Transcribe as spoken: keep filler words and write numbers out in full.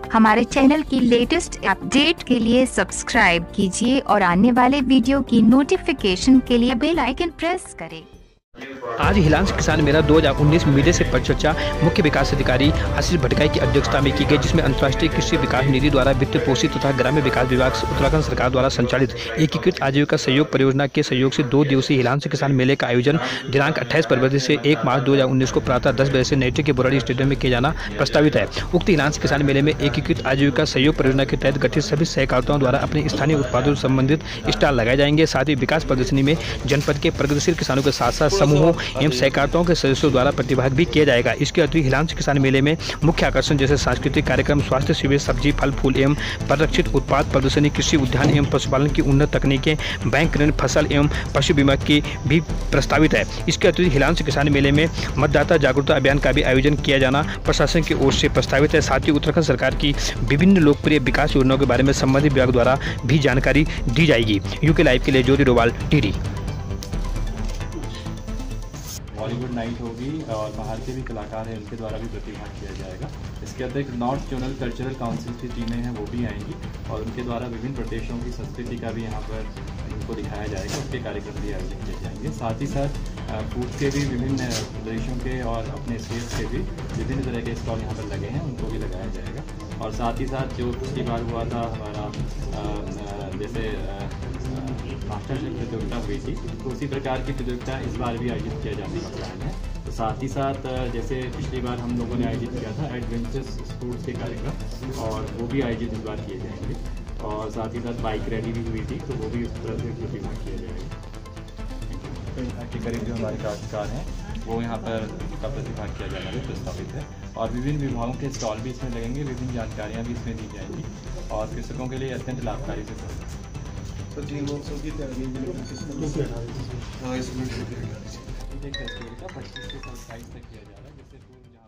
हमारे चैनल की latest update के लिए सब्सक्राइब कीजिए और आने वाले वीडियो की नोटिफिकेशन के लिए बेल आइकन प्रेस करें। आज हिलांस किसान मेला दो हज़ार उन्नीस मीडिया से परिचर्चा मुख्य विकास अधिकारी आशीष भटकाई की अध्यक्षता में की गई, जिसमें अंतर्राष्ट्रीय कृषि विकास निधि द्वारा वित्त पोषित तथा ग्राम्य विकास विभाग उत्तराखंड सरकार द्वारा संचालित एकीकृत आजीविका सहयोग परियोजना के सहयोग से दो दिवसीय हिलांस किसान मेले का आयोजन दिनांक अट्ठाईस फरवरी से एक मार्च दो हज़ार उन्नीस को प्रातः दस बजे से नेत्री के बोराड़ी स्टेडियम में किया जाना प्रस्तावित है। उक्त हिलांस किसान मेले में एकीकृत आजीविका सहयोग परियोजना के तहत गठित सभी सहकारिताओं द्वारा अपने स्थानीय उत्पादों से संबंधित स्टॉल लगाए जाएंगे। साथ ही विकास प्रदर्शनी में जनपद के प्रगतिशील किसानों के साथ साथ समूहों एवं सहकारिताओं के सदस्यों द्वारा प्रतिभाग भी किया जाएगा। इसके अतिरिक्त हिलांस किसान मेले में मुख्य आकर्षण जैसे सांस्कृतिक कार्यक्रम, स्वास्थ्य शिविर, सब्जी फल फूल एवं परिरक्षित उत्पाद प्रदर्शनी, कृषि उद्यान एवं पशुपालन की उन्नत तकनीकें, बैंक ऋण, फसल एवं पशु बीमा की भी प्रस्तावित है। इसके अतिरिक्त हिलांस किसान मेले में मतदाता जागरूकता अभियान का भी आयोजन किया जाना प्रशासन की ओर से प्रस्तावित है। साथ ही उत्तराखंड सरकार की विभिन्न लोकप्रिय विकास योजनाओं के बारे में संबंधित विभाग द्वारा भी जानकारी दी जाएगी। यूके लाइव के लिए Jyoti Dobhal, TD. Bollywood night होगी और बाहर के भी कलाकार हैं, उनके द्वारा भी प्रतिभाग किया जाएगा। इसके अतिरिक्त नॉर्थ जोनल कल्चरल काउंसिल की टीमें हैं, वो भी आएंगी और उनके द्वारा विभिन्न प्रदेशों की संस्कृति का भी यहाँ पर इनको दिखाया जाएगा। उसके कार्यक्रम भी आयोजित किए जाएंगे। साथ ही साथ फूड के भी विभिन्न प्रदेशों के और अपने स्टेट के भी विभिन्न तरह के स्टॉल यहाँ पर लगे हैं, उनको भी लगाया जाएगा। और साथ ही साथ जो पिछली बार हुआ था हमारा जैसे मास्टर शेफ प्रतियोगिता हुई थी, तो उसी प्रकार की प्रतियोगिता इस बार भी आयोजित किया जाने का प्लान है। तो साथ ही साथ जैसे पिछली बार हम लोगों ने आयोजित किया था एडवेंचरस स्पोर्ट्स के कार्यक्रम, और वो भी आयोजित इस बार किए जाएंगे। और साथ ही साथ बाइक रैली भी हुई थी, तो वो भी उस तरह से प्रतिभाग किया जाएगा। के करीब जो हमारे काश्तकार हैं वो यहाँ पर का प्रतिभाग किया जाना भी प्रस्तावित है। और विभिन्न विभागों के स्टॉल भी इसमें लगेंगे, विभिन्न जानकारियाँ भी इसमें दी जाएंगी और कृषकों के लिए अत्यंत लाभकारी से होगा। तो तीन लोग की हाँ, इसमें पच्चीस से सत्ताईस तक किया जा रहा है। जैसे